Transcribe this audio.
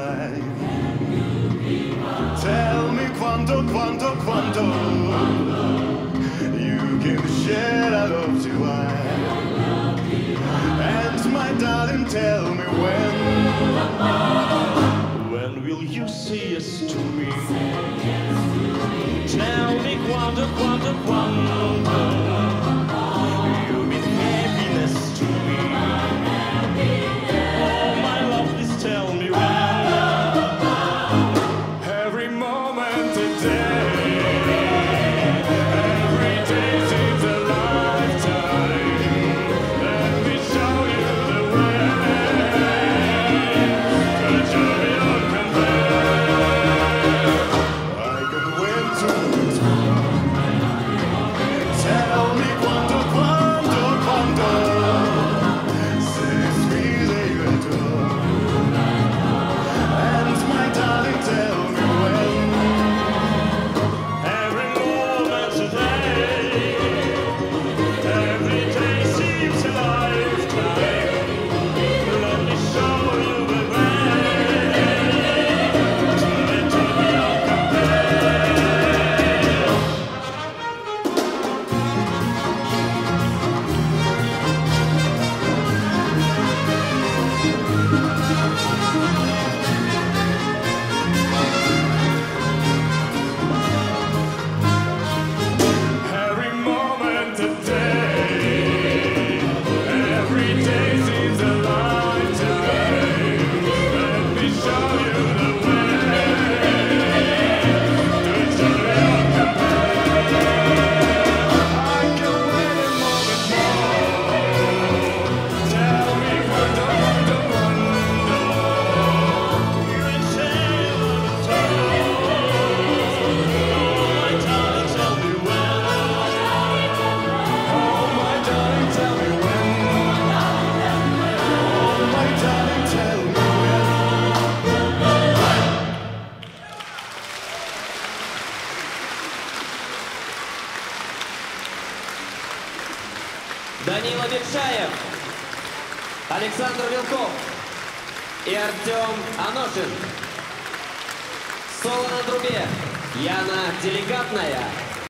life. Tell me quanto, quanto, quanto you can share that love tonight. And my darling, tell me when will you say yes to me? Tell me quanto, quanto, quanto you mean happiness to me. Oh my love, please tell me when. Every moment a day, every day seems a lifetime. Let me show you the way. The joy unconfessed. I can wait to tell me quanto, quanto, quanto says me that you adore. And my darling, tell me when. Every moment today, every day seems a lifetime. Let me show you the way. To let you be every moment a day, every day seems a lifetime. Let me show you the way. To joy unconfessed. I can wait a moment more. Tell me quanto, quanto, quanto you can share the oh my darling, tell me when. Oh my darling, tell me when. Oh my darling, tell me when. Данила Бекшаев, Александр Вилков и Артем Аношин. Соло на трубе Яна Деликатная.